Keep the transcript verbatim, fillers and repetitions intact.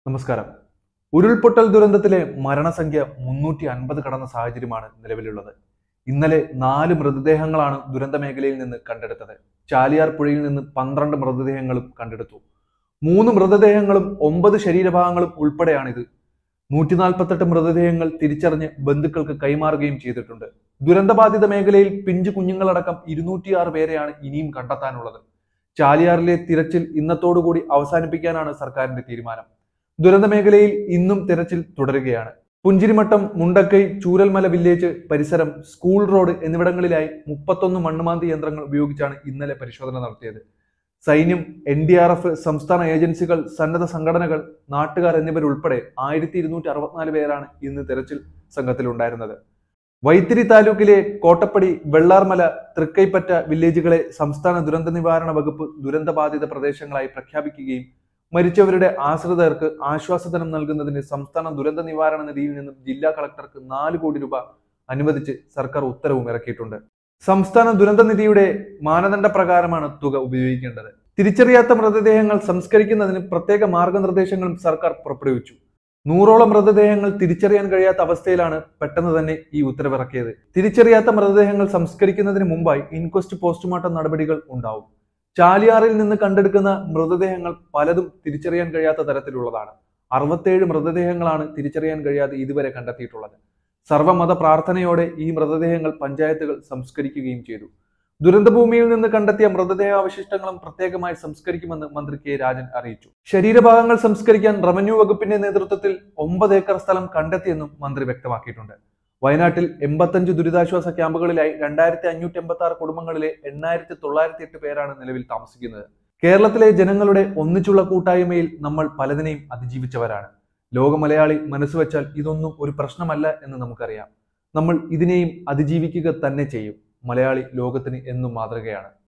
നമസ്കാരം. ഉരുൾപൊട്ടൽ ദുരന്തത്തിലെ മരണസംഖ്യ മുന്നൂറ്റി അൻപത് കടന്ന സാഹചര്യമാണ് നിലവിലുള്ളത്. ഇന്നലെ നാല് മൃതദേഹങ്ങളാണ് ദുരന്ത മേഖലയിൽ നിന്ന് കണ്ടെടുത്തത്. ചാലിയാർ പുഴയിൽ നിന്ന് പന്ത്രണ്ട് മൃതദേഹങ്ങളും കണ്ടെടുത്തു. മൂന്ന് മൃതദേഹങ്ങളും ഒമ്പത് ശരീരഭാഗങ്ങളും ഉൾപ്പെടെയാണിത്. നൂറ്റി നാൽപ്പത്തെട്ട് മൃതദേഹങ്ങൾ തിരിച്ചറിഞ്ഞ് ബന്ധുക്കൾക്ക് കൈമാറുകയും ചെയ്തിട്ടുണ്ട്. ദുരന്തബാധിത മേഖലയിൽ പിഞ്ചു കുഞ്ഞുങ്ങളടക്കം ഇരുന്നൂറ്റിയാറ് പേരെയാണ് ഇനിയും കണ്ടെത്താനുള്ളത്. ചാലിയാറിലെ തിരച്ചിൽ ഇന്നത്തോടുകൂടി അവസാനിപ്പിക്കാനാണ് സർക്കാരിന്റെ തീരുമാനം. ദുരന്ത മേഖലയിൽ ഇന്നും തിരച്ചിൽ തുടരുകയാണ്. പുഞ്ചിരിമട്ടം, മുണ്ടക്കൈ, ചൂരൽമല വില്ലേജ് പരിസരം, സ്കൂൾ റോഡ് എന്നിവിടങ്ങളിലായി മുപ്പത്തൊന്ന് മണ്ണുമാന്തി യന്ത്രങ്ങൾ ഉപയോഗിച്ചാണ് ഇന്നലെ പരിശോധന നടത്തിയത്. സൈന്യം, എൻ ഡി ആർ എഫ്, സംസ്ഥാന ഏജൻസികൾ, സന്നദ്ധ സംഘടനകൾ, നാട്ടുകാർ എന്നിവരുൾപ്പെടെ ആയിരത്തി ഇരുന്നൂറ്റി അറുപത്തിനാല് പേരാണ് ഇന്ന് തെരച്ചിൽ സംഘത്തിലുണ്ടായിരുന്നത്. വൈത്തിരി താലൂക്കിലെ കോട്ടപ്പടി, വെള്ളാർമല, തൃക്കൈപ്പറ്റ വില്ലേജുകളെ സംസ്ഥാന ദുരന്ത നിവാരണ വകുപ്പ് ദുരന്തബാധിത പ്രദേശങ്ങളായി പ്രഖ്യാപിക്കുകയും മരിച്ചവരുടെ ആശ്രിതർക്ക് ആശ്വാസധനം നൽകുന്നതിന് സംസ്ഥാന ദുരന്ത നിവാരണ നിധിയിൽ നിന്നും ജില്ലാ കളക്ടർക്ക് നാല് കോടി രൂപ അനുവദിച്ച് സർക്കാർ ഉത്തരവും ഇറക്കിയിട്ടുണ്ട്. സംസ്ഥാന ദുരന്ത നിധിയുടെ മാനദണ്ഡ പ്രകാരമാണ് തുക ഉപയോഗിക്കേണ്ടത്. തിരിച്ചറിയാത്ത മൃതദേഹങ്ങൾ സംസ്കരിക്കുന്നതിന് പ്രത്യേക മാർഗനിർദ്ദേശങ്ങളും സർക്കാർ പുറപ്പെടുവിച്ചു. നൂറോളം മൃതദേഹങ്ങൾ തിരിച്ചറിയാൻ കഴിയാത്ത അവസ്ഥയിലാണ് പെട്ടെന്ന് തന്നെ ഈ ഉത്തരവിറക്കിയത്. തിരിച്ചറിയാത്ത മൃതദേഹങ്ങൾ സംസ്കരിക്കുന്നതിന് മുമ്പായി ഇൻക്വസ്റ്റ് പോസ്റ്റ്മോർട്ടം നടപടികൾ ഉണ്ടാവും. ചാലിയാറിൽ നിന്ന് കണ്ടെടുക്കുന്ന മൃതദേഹങ്ങൾ പലതും തിരിച്ചറിയാൻ കഴിയാത്ത തരത്തിലുള്ളതാണ്. അറുപത്തേഴ് മൃതദേഹങ്ങളാണ് തിരിച്ചറിയാൻ കഴിയാതെ ഇതുവരെ കണ്ടെത്തിയിട്ടുള്ളത്. സർവ്വമത പ്രാർത്ഥനയോടെ ഈ മൃതദേഹങ്ങൾ പഞ്ചായത്തുകൾ സംസ്കരിക്കുകയും ചെയ്തു. ദുരന്തഭൂമിയിൽ നിന്ന് കണ്ടെത്തിയ മൃതദേഹാവശിഷ്ടങ്ങളും പ്രത്യേകമായി സംസ്കരിക്കുമെന്ന് മന്ത്രി കെ രാജൻ അറിയിച്ചു. ശരീരഭാഗങ്ങൾ സംസ്കരിക്കാൻ റവന്യൂ വകുപ്പിന്റെ നേതൃത്വത്തിൽ ഒമ്പത് ഏക്കർ സ്ഥലം കണ്ടെത്തിയെന്നും മന്ത്രി വ്യക്തമാക്കിയിട്ടുണ്ട്. വയനാട്ടിൽ എൺപത്തഞ്ച് ദുരിതാശ്വാസ ക്യാമ്പുകളിലായി രണ്ടായിരത്തി അഞ്ഞൂറ്റി എൺപത്തി ആറ് കുടുംബങ്ങളിലെ എണ്ണായിരത്തി തൊള്ളായിരത്തി എട്ട് പേരാണ് നിലവിൽ താമസിക്കുന്നത്. കേരളത്തിലെ ജനങ്ങളുടെ ഒന്നിച്ചുള്ള കൂട്ടായ്മയിൽ നമ്മൾ പലതിനെയും അതിജീവിച്ചവരാണ്. ലോക മലയാളി മനസ്സുവെച്ചാൽ ഇതൊന്നും ഒരു പ്രശ്നമല്ല എന്ന് നമുക്കറിയാം. നമ്മൾ ഇതിനെയും അതിജീവിക്കുക തന്നെ ചെയ്യും. മലയാളി ലോകത്തിന് എന്നും മാതൃകയാണ്.